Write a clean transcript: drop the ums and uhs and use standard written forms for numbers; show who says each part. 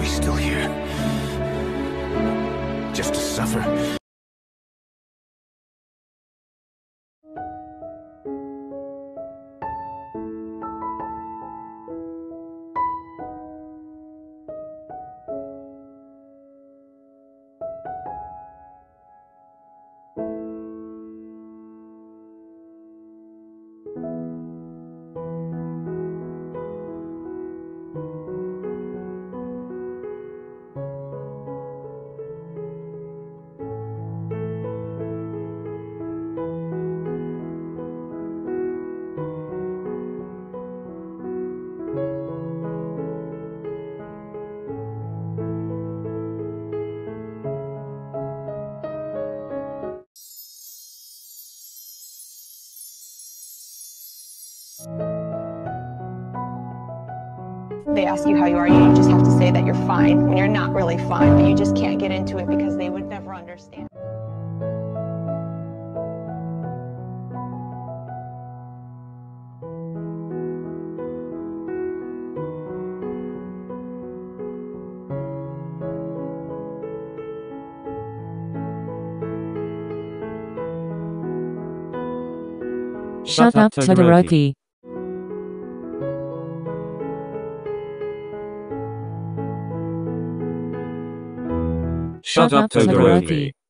Speaker 1: we still here? Just to suffer?
Speaker 2: They ask you how you are, you just have to say that you're fine when you're not really fine, but you just can't get into it because they would never understand.
Speaker 3: Shut up, Todoroki.
Speaker 4: Shut up, Todoroki.